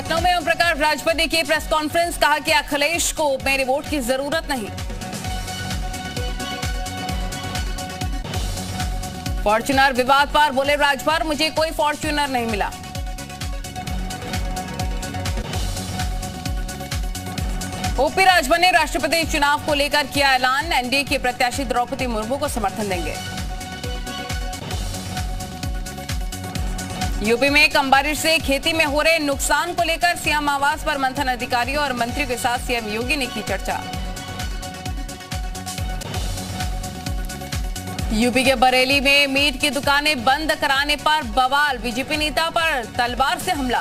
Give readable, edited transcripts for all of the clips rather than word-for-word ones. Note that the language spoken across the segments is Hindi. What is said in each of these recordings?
लखनऊ में ओम प्रकाश राजभर ने की प्रेस कॉन्फ्रेंस, कहा कि अखिलेश को मेरे वोट की जरूरत नहीं। फॉर्च्यूनर विवाद पर बोले राजभर, मुझे कोई फॉर्च्यूनर नहीं मिला। ओपी राजभर ने राष्ट्रपति चुनाव को लेकर किया ऐलान, एनडीए की प्रत्याशी द्रौपदी मुर्मू को समर्थन देंगे। यूपी में कम बारिश से खेती में हो रहे नुकसान को लेकर सीएम आवास पर मंथन, अधिकारियों और मंत्रियों के साथ सीएम योगी ने की चर्चा। यूपी के बरेली में मीट की दुकानें बंद कराने पर बवाल, बीजेपी नेता पर तलवार से हमला।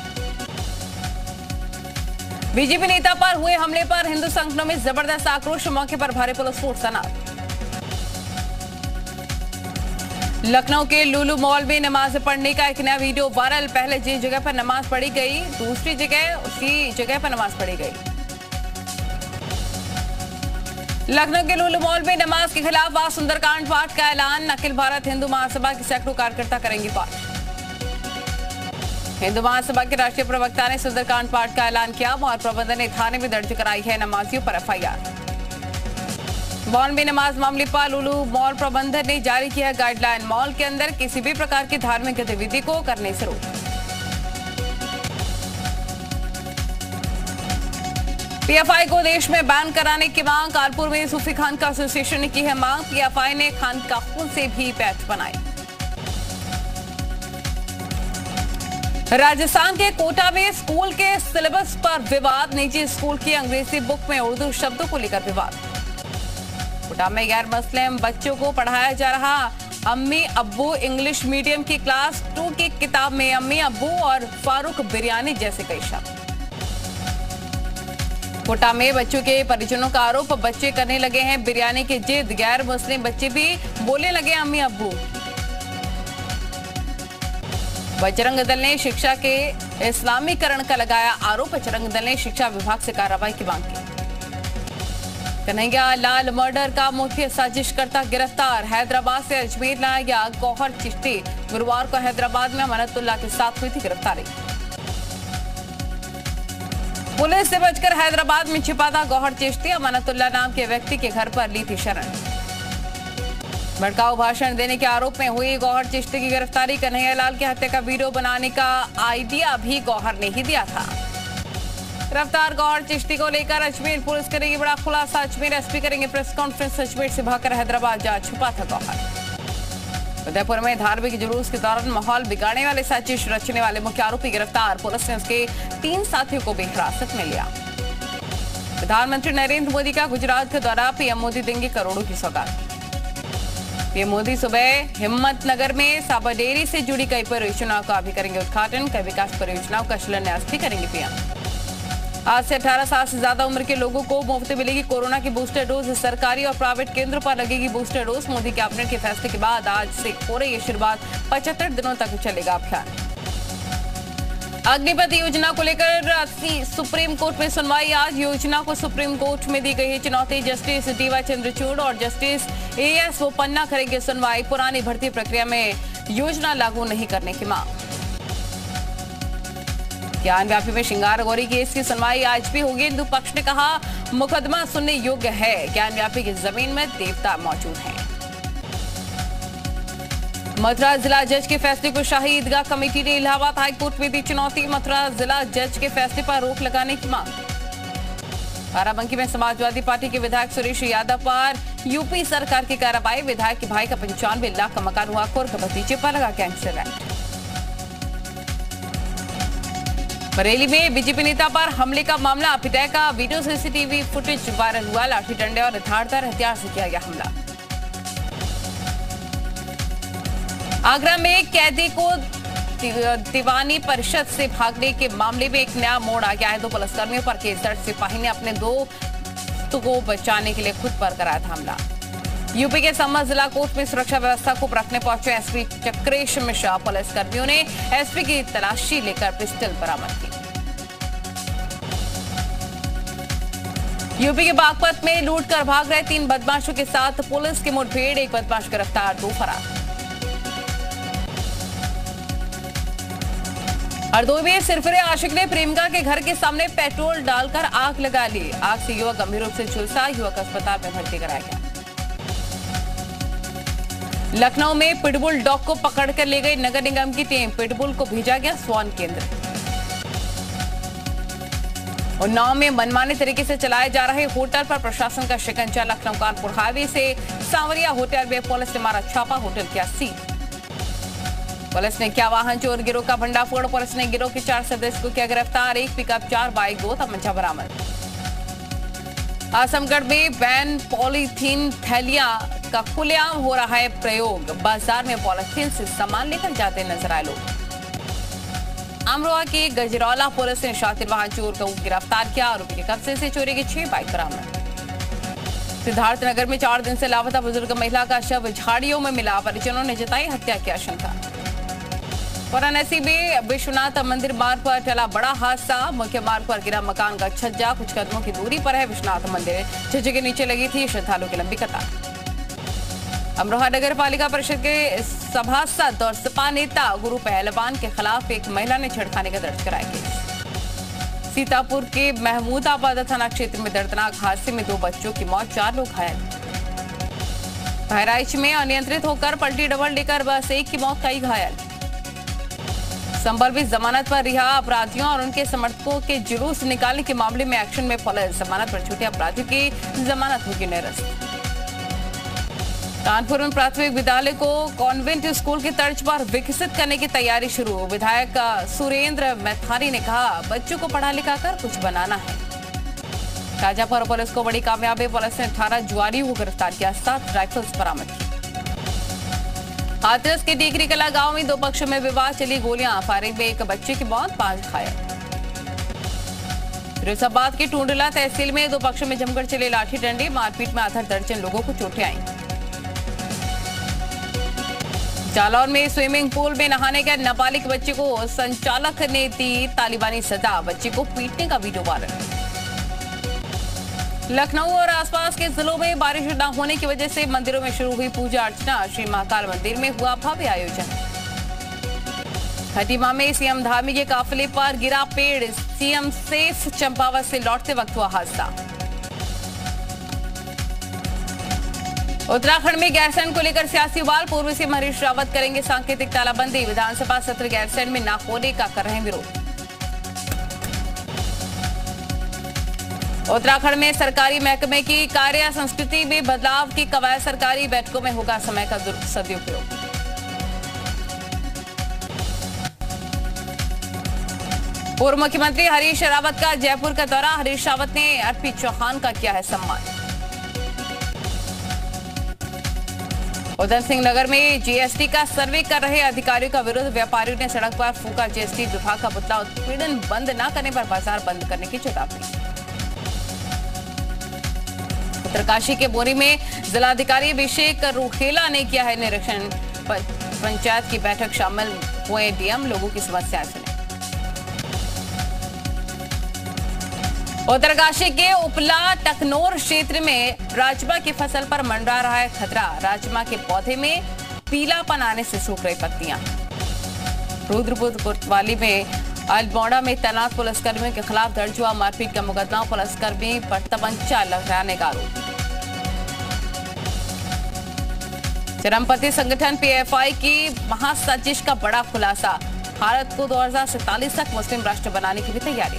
बीजेपी नेता पर हुए हमले पर हिंदू संगठनों में जबरदस्त आक्रोश, मौके पर भारी पुलिस फोर्स तैनात। लखनऊ के लुलु मॉल में नमाज पढ़ने का एक नया वीडियो वायरल, पहले जिस जगह पर नमाज पढ़ी गई दूसरी जगह उसी जगह पर नमाज पढ़ी गई। लखनऊ के लुलु मॉल में नमाज के खिलाफ आज सुंदरकांड पाठ का ऐलान, अखिल भारत हिंदू महासभा के सैकड़ों कार्यकर्ता करेंगे पाठ। हिंदू महासभा के राष्ट्रीय प्रवक्ता ने सुंदरकांड पाठ का ऐलान किया। मॉल प्रबंधन ने थाने में दर्ज कराई है नमाजियों पर एफआईआर। मॉल में नमाज मामले पर लुलु मॉल प्रबंधन ने जारी किया गाइडलाइन, मॉल के अंदर किसी भी प्रकार की धार्मिक गतिविधि को करने से रोक। पीएफआई को देश में बैन कराने की मांग, कानपुर में सूफी खान का एसोसिएशन ने की है मांग, पीएफआई ने खानकाहों से भी पैठ बनाई। राजस्थान के कोटा में स्कूल के सिलेबस पर विवाद, निजी स्कूल की अंग्रेजी बुक में उर्दू शब्दों को लेकर विवाद। कोटा में गैर मुस्लिम बच्चों को पढ़ाया जा रहा अम्मी अब्बू इंग्लिश मीडियम की क्लास 2 की किताब में अम्मी अब्बू और फारूक बिरयानी जैसे कई शब्द। कोटा में बच्चों के परिजनों का आरोप, बच्चे करने लगे हैं बिरयानी की जिद, गैर मुस्लिम बच्चे भी बोलने लगे अम्मी अब्बू। बजरंग दल ने शिक्षा के इस्लामीकरण का लगाया आरोप, बजरंग दल ने शिक्षा विभाग से कार्रवाई की मांग की। कन्हैया लाल मर्डर का मुख्य साजिशकर्ता गिरफ्तार, हैदराबाद से अजमेर लाया गया गौहर चिश्ती, गुरुवार को हैदराबाद में अमानतुल्लाह के साथ हुई थी गिरफ्तारी। पुलिस से बचकर हैदराबाद में छिपा था गौहर चिश्ती, अमानतुल्लाह नाम के व्यक्ति के घर पर ली थी शरण। भड़काऊ भाषण देने के आरोप में हुई गौहर चिश्ती की गिरफ्तारी, कन्हैया लाल की हत्या का वीडियो बनाने का आइडिया भी गौहर ने ही दिया था। गिरफ्तार गौहर चिश्ती को लेकर अजमेर पुलिस करेगी बड़ा खुलासा, अजमेर एसपी करेंगे प्रेस कॉन्फ्रेंस, अजमेर से भागकर हैदराबाद जा छुपा था गौहर। उदयपुर में धार्मिक जुलूस के दौरान माहौल बिगाड़ने वाले साजिश रचने वाले मुख्य आरोपी गिरफ्तार, पुलिस ने उसके 3 साथियों को भी हिरासत में लिया। प्रधानमंत्री नरेंद्र मोदी का गुजरात का दौरा, पीएम मोदी देंगे करोड़ों की सौगात। पीएम मोदी सुबह हिम्मतनगर में साबर डेयरी से जुड़ी कई परियोजनाओं का भी करेंगे उद्घाटन, कई विकास परियोजनाओं का शिलान्यास भी करेंगे पीएम। आज से 18 साल से ज्यादा उम्र के लोगों को मुफ्त मिलेगी कोरोना की बूस्टर डोज, सरकारी और प्राइवेट केंद्रों पर लगेगी बूस्टर डोज। मोदी कैबिनेट के फैसले के बाद आज से हो रही है शुरुआत, 75 दिनों तक चलेगा अभियान। अग्निपथ योजना को लेकर सुप्रीम कोर्ट में सुनवाई, आज योजना को सुप्रीम कोर्ट में दी गई है चुनौती, जस्टिस डीवाई चंद्रचूड़ और जस्टिस एएस बोपन्ना करेंगे सुनवाई, पुरानी भर्ती प्रक्रिया में योजना लागू नहीं करने की मांग। ज्ञान व्यापी में श्रृंगार गौरी केस की सुनवाई आज भी होगी, हिंदू पक्ष ने कहा मुकदमा सुनने योग्य है, ज्ञान व्यापी की जमीन में देवता मौजूद हैं। मथुरा जिला जज के फैसले को शाही ईदगाह कमेटी ने इलाहाबाद हाईकोर्ट में दी चुनौती, मथुरा जिला जज के फैसले पर रोक लगाने की मांग। बाराबंकी में समाजवादी पार्टी के विधायक सुरेश यादव पर यूपी सरकार की कार्रवाई, विधायक के भाई का 95 लाख का मकान हुआ कुर्क, भतीजे पर लगा गैंगस्टर एक्ट। बरेली में बीजेपी नेता पर हमले का मामला, पिता का वीडियो सीसीटीवी फुटेज वायरल हुआ, लाठी डंडे और धारदार हथियार से किया गया हमला। आगरा में कैदी को दीवानी परिषद से भागने के मामले में एक नया मोड़ आ गया है, 2 पुलिसकर्मियों पर केस दर्ज, सिपाही ने अपने दोस्त को बचाने के लिए खुद पर कराया था हमला। यूपी के सम्मा जिला कोर्ट में सुरक्षा व्यवस्था को रखने पहुंचे एसपी चक्रेश मिश्रा, पुलिसकर्मियों ने एसपी की तलाशी लेकर पिस्टल बरामद की। यूपी के बागपत में लूट कर भाग रहे 3 बदमाशों के साथ पुलिस की मुठभेड़, 1 बदमाश गिरफ्तार, 2 फरार। हरदोई में सिरफिरे आशिक ने प्रेमिका के घर के सामने पेट्रोल डालकर आग लगा ली। आग से युवक गंभीर रूप से झुलसा, युवक अस्पताल में भर्ती कराया गया। लखनऊ में पिटबुल डॉग को पकड़कर ले गई नगर निगम की टीम, पिटबुल को भेजा गया स्वान केंद्र। उन्नाव में मनमाने तरीके से चलाए जा रहे होटल पर प्रशासन का शिकंजा। लखनऊ कानपुर हाईवे से सांवरिया होटल में पुलिस ने मारा छापा, होटल किया सील। पुलिस ने किया वाहन चोर गिरोह का भंडाफोड़, पुलिस ने गिरोह के 4 सदस्य को किया गिरफ्तार, एक पिकअप 4 बाइक 2 तमंचा बरामद। आजमगढ़ में बैन पॉलीथीन थैलियां का खुलेआम हो रहा है प्रयोग, बाजार में पॉलीथीन से सामान लेकर जाते नजर आए लोग। अमरोहा के गजरौला पुलिस ने शातिर वाहन चोर को गिरफ्तार किया, आरोपी के कब्जे से चोरी की 6 बाइक बरामद। सिद्धार्थनगर में 4 दिन से लापता बुजुर्ग महिला का शव झाड़ियों में मिला, परिजनों ने जताई हत्या की आशंका। वाराणसी में विश्वनाथ मंदिर मार्ग पर टला बड़ा हादसा, मुख्य मार्ग पर गिरा मकान का छज्जा, कुछ कदमों की दूरी पर है विश्वनाथ मंदिर, छज्जे के नीचे लगी थी श्रद्धालुओं की लंबी कतार। अमरोहा नगर पालिका परिषद के सभासद और सपा नेता गुरु पहलवान के खिलाफ एक महिला ने छेड़खानी का दर्ज कराया केस। सीतापुर के महमूदाबाद थाना क्षेत्र में दर्दनाक हादसे में 2 बच्चों की मौत, 4 लोग घायल। बहराइच में अनियंत्रित होकर पलटी डबल डेकर बस, 1 की मौत, कई घायल। संभल में जमानत पर रिहा अपराधियों और उनके समर्थकों के जुलूस निकालने के मामले में एक्शन में पुलिस, जमानत पर छूटे अपराधियों की जमानत होगी निरस्त। कानपुर में प्राथमिक विद्यालय को कॉन्वेंट स्कूल की तर्ज पर विकसित करने की तैयारी शुरू, विधायक सुरेंद्र मैथारी ने कहा बच्चों को पढ़ा लिखा कर कुछ बनाना है। शाजापुर पुलिस को बड़ी कामयाबी, पुलिस ने 18 जुआरियों को गिरफ्तार किया, 7 राइफल्स बरामद की। हाथरस के टीकरी कला गांव में 2 पक्षों में विवाद, चली गोलियां, फायरिंग में 1 बच्चे की मौत, 5 घायल। फिरोजाबाद के टूंडला तहसील में 2 पक्षों में जमकर चले लाठी डंडे, मारपीट में आधा दर्जन लोगों को चोटें आईं। जालौर में स्विमिंग पूल में नहाने गए नाबालिग बच्चे को संचालक ने दी तालिबानी सजा, बच्चे को पीटने का वीडियो वायरल। लखनऊ और आसपास के जिलों में बारिश न होने की वजह से मंदिरों में शुरू हुई पूजा अर्चना, श्री महाकाल मंदिर में हुआ भव्य आयोजन। खटीमा में सीएम धामी के काफिले पर गिरा पेड़, सीएम सेफ चंपावत से लौटते वक्त हुआ हादसा। उत्तराखंड में गैरसैंण को लेकर सियासी वाल, पूर्व सीएम हरीश रावत करेंगे सांकेतिक तालाबंदी, विधानसभा सत्र गैरसैंण में न होने का कर रहे हैं विरोध। उत्तराखंड में सरकारी महकमे की कार्य संस्कृति में बदलाव की कवायद, सरकारी बैठकों में होगा समय का सदुपयोग। पूर्व मुख्यमंत्री हरीश रावत का जयपुर का दौरा, हरीश रावत ने अर्पित चौहान का किया है सम्मान। उधम सिंह नगर में जीएसटी का सर्वे कर रहे अधिकारियों का विरोध, व्यापारियों ने सड़क पर फूका जीएसटी विभाग का पुतला, उत्पीड़न बंद न करने पर बाजार बंद करने की चेतावनी। उत्तरकाशी के बोरी में जिलाधिकारी अभिषेक रूखेला ने किया है निरीक्षण, पंचायत की बैठक शामिल हुए डीएम, लोगों की समस्याएं सुने। उत्तरकाशी के उपला टकनोर क्षेत्र में राजमा की फसल पर मंडरा रहा है खतरा, राजमा के पौधे में पीलापन आने से सूख रही पत्तियां। रुद्रपुर कोतवाली में अल्मोड़ा में तैनात पुलिसकर्मियों के खिलाफ दर्ज हुआ मारपीट का मुकदमा, पुलिसकर्मी पर तमंचा लगाने का आरोप। चरमपंथी संगठन पीएफआई की महासाजिश का बड़ा खुलासा, भारत को 2047 तक मुस्लिम राष्ट्र बनाने की भी तैयारी।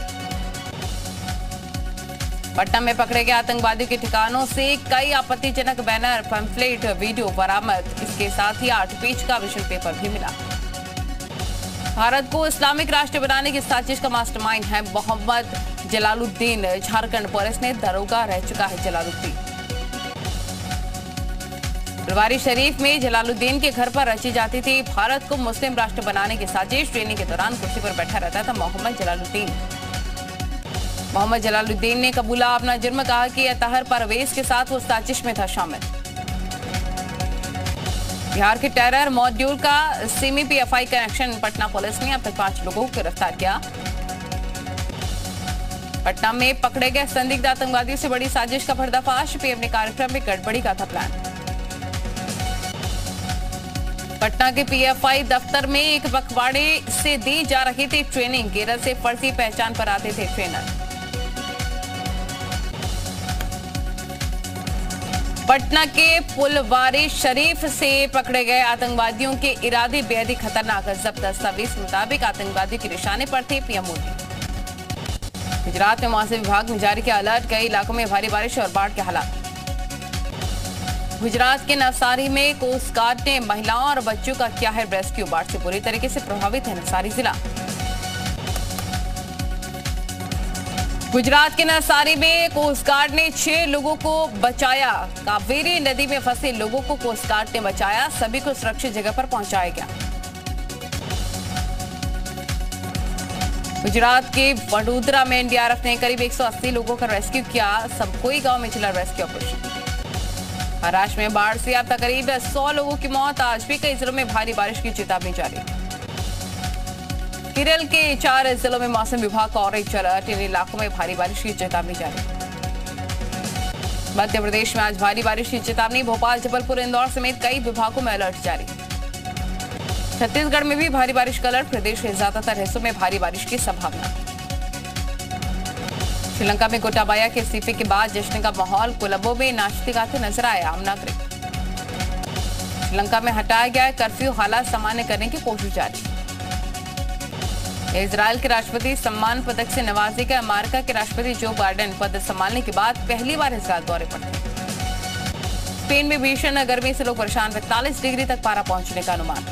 पटना में पकड़े गए आतंकवादियों के ठिकानों से कई आपत्तिजनक बैनर, पैम्फलेट, वीडियो बरामद, इसके साथ ही 8 पेज का विजन पेपर भी मिला। भारत को इस्लामिक राष्ट्र बनाने की साजिश का मास्टरमाइंड है मोहम्मद जलालुद्दीन, झारखंड पुलिस ने दरोगा रह चुका है जलालुद्दीन। फुलवारी शरीफ में जलालुद्दीन के घर पर रची जाती थी भारत को मुस्लिम राष्ट्र बनाने की साजिश, ट्रेनिंग के दौरान कुर्सी पर बैठा रहता था मोहम्मद जलालुद्दीन। मोहम्मद जलालुद्दीन ने कबूला अपना जुर्म, कहा कि अतहर परवेज के साथ वो साजिश में था शामिल। बिहार के टेरर मॉड्यूल का semi PFI connection, Patna police ने अब तक 5 लोगों को गिरफ्तार किया। पटना में पकड़े गए संदिग्ध आतंकवादियों से बड़ी साजिश का पर्दाफाश, पीएम ने कार्यक्रम में गड़बड़ी का था प्लान। पटना के पीएफआई दफ्तर में एक पखवाड़े से दी जा रही थी ट्रेनिंग। केरल से फर्जी पहचान पर आते थे ट्रेनर। पटना के फुलवारी शरीफ से पकड़े गए आतंकवादियों के इरादे बेहद ही खतरनाक। जब्त दस्तावेज के मुताबिक आतंकवादियों के निशाने पर थे पीएम मोदी। गुजरात में मौसम विभाग ने जारी किया अलर्ट। कई इलाकों में भारी बारिश और बाढ़ के हालात। गुजरात के नवसारी में कोस्ट गार्ड ने महिलाओं और बच्चों का किया है रेस्क्यू। बाढ़ से बुरी तरीके से प्रभावित है नवसारी जिला। गुजरात के नवसारी में कोस्ट गार्ड ने 6 लोगों को बचाया। कावेरी नदी में फंसे लोगों को कोस्ट गार्ड ने बचाया। सभी को सुरक्षित जगह पर पहुंचाया गया। गुजरात के वडोदरा में एनडीआरएफ ने करीब 180 लोगों का रेस्क्यू किया। सबकोई गांव में चला रेस्क्यू ऑपरेशन। महाराष्ट्र में बाढ़ से अब तक करीब 100 लोगों की मौत। आज भी कई जिलों में भारी बारिश की चेतावनी जारी। केरल के 4 जिलों में मौसम विभाग का ऑरेंज अलर्ट। इन इलाकों में भारी बारिश की चेतावनी जारी। मध्य प्रदेश में आज भारी बारिश की चेतावनी। भोपाल, जबलपुर, इंदौर समेत कई विभागों में अलर्ट जारी। छत्तीसगढ़ में भी भारी बारिश का अलर्ट। प्रदेश के ज्यादातर हिस्सों में भारी बारिश की संभावना। श्रीलंका में गोटाबाया के इस्तीफे के बाद जश्न का माहौल। कोलंबो में नाचते गाते नजर आए आम नागरिक। श्रीलंका में हटाया गया कर्फ्यू। हालात सामान्य करने की कोशिश जारी। इजरायल के राष्ट्रपति सम्मान पदक से नवाजे गए। अमेरिका के राष्ट्रपति जो बाइडेन पद संभालने के बाद पहली बार इजरायल दौरे पर थे। स्पेन में भीषण गर्मी से लोग परेशान। 45 डिग्री तक पारा पहुंचने का अनुमान।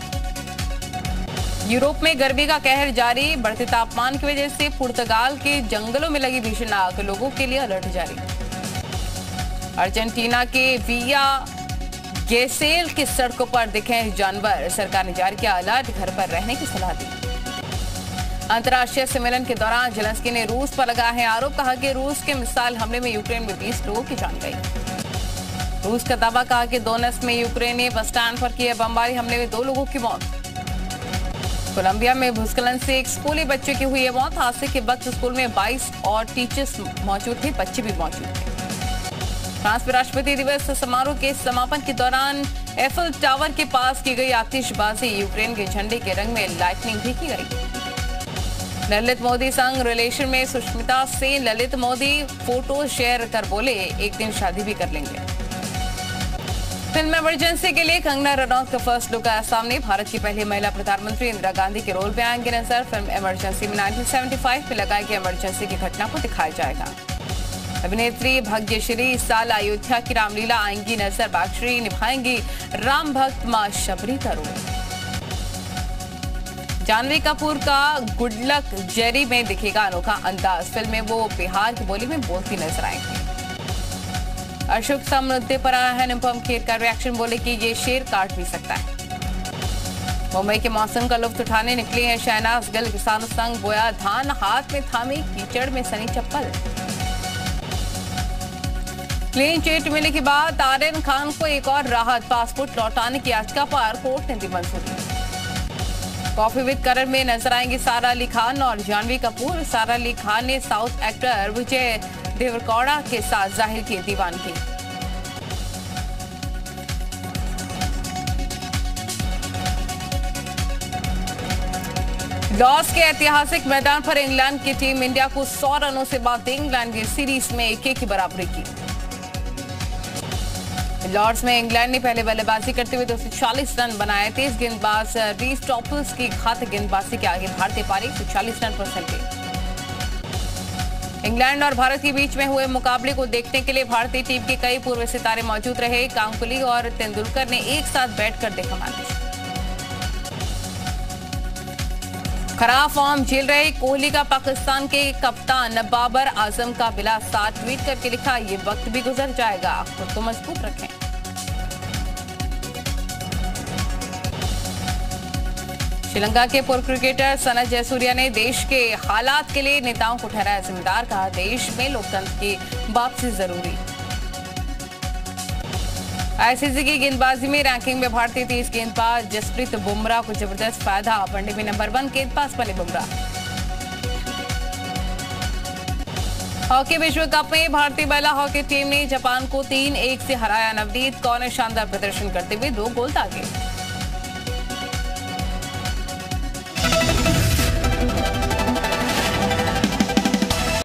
यूरोप में गर्मी का कहर जारी। बढ़ते तापमान की वजह से पुर्तगाल के जंगलों में लगी भीषण आग। लोगों के लिए अलर्ट जारी। अर्जेंटीना के विया गेसेल की सड़कों पर दिखे जानवर। सरकार ने जारी किया अलर्ट। घर पर रहने की सलाह दी। अंतर्राष्ट्रीय सम्मेलन के दौरान जेलेंस्की ने रूस पर लगाया है आरोप। कहा कि रूस के मिसाइल हमले में यूक्रेन में 20 लोगों की जान गई। रूस का दावा। कहा कि दोनेत्स्क में यूक्रेन ने बस स्टैंड पर किए बमबारी हमले में 2 लोगों की मौत। कोलंबिया में भूस्खलन से एक स्कूली बच्चे की हुई है मौत। हादसे के वक्त स्कूल में 22 और टीचर्स मौजूद थे। बच्चे भी मौजूद थे। फ्रांस में राष्ट्रपति दिवस समारोह के समापन के दौरान एफिल टावर के पास की गई आतिशबाजी। यूक्रेन के झंडे के रंग में लाइटनिंग भी की गई। ललित मोदी संग रिलेशन में सुष्मिता से ललित मोदी फोटो शेयर कर बोले एक दिन शादी भी कर लेंगे। फिल्म इमरजेंसी के लिए कंगना रनौत का फर्स्ट लुक आया सामने। भारत की पहली महिला प्रधानमंत्री इंदिरा गांधी के रोल में आएंगे नजर। फिल्म इमरजेंसी में 1975 में लगाई गई इमरजेंसी की घटना को दिखाया जाएगा। अभिनेत्री भाग्यश्री इस साल अयोध्या की रामलीला आएंगी नजर। भाग्यश्री निभाएंगी राम भक्त मां शबरी का रोल। जानवी कपूर का गुड लक जेरी में दिखेगा अनोखा अंदाज। फिल्म में वो बिहार की बोली में बोलती नजर आएंगी। अशोक सा मुद्दे पर आया है अनुपम खेर का रिएक्शन। बोले कि ये शेर काट भी सकता है। मुंबई के मौसम का लुत्फ उठाने निकली है शहनाज गिल। किसानों संग बोया धान। हाथ में थामी कीचड़ में सनी चप्पल। क्लीन चिट मिलने के बाद आर्यन खान को एक और राहत। पासपोर्ट लौटाने की याचिका पर कोर्ट ने दी मंजूरी। कॉफी विद करण में नजर आएंगे सारा अली खान और जानवी कपूर। सारा अली खान ने साउथ एक्टर विजय देवरकोड़ा के साथ जाहिर की दीवानगी। लॉर्ड्स के ऐतिहासिक मैदान पर इंग्लैंड की टीम इंडिया को 100 रनों से बाद इंग्लैंड की सीरीज में 1-1 की बराबरी की। लॉर्ड्स में इंग्लैंड ने पहले बल्लेबाजी करते हुए 240 रन बनाए। तेज गेंदबाज रीस टॉपल्स की घातक गेंदबाजी के आगे भारतीय पारी 140 रन पर संकेत। इंग्लैंड और भारत के बीच में हुए मुकाबले को देखने के लिए भारतीय टीम के कई पूर्व सितारे मौजूद रहे। गांगुली और तेंदुलकर ने एक साथ बैठकर देखा मैच। खराब फॉर्म झेल रहे कोहली का पाकिस्तान के कप्तान बाबर आजम का बिला साथ ट्वीट करके लिखा, ये वक्त भी गुजर जाएगा, खुद को मजबूत रखें। श्रीलंका के पूर्व क्रिकेटर सनत जयसूर्या ने देश के हालात के लिए नेताओं को ठहराया जिम्मेदार। कहा, देश में लोकतंत्र की वापसी जरूरी। आईसीसी की गेंदबाजी में रैंकिंग में भारतीय 30 गेंदबाज जसप्रीत बुमराह को जबरदस्त फायदा। वनडे में नंबर 1 गेंदबाज बने बुमराह। हॉकी विश्व कप में भारतीय महिला हॉकी टीम ने जापान को 3-1 से हराया। नवनीत कौर ने शानदार प्रदर्शन करते हुए 2 गोल दागे।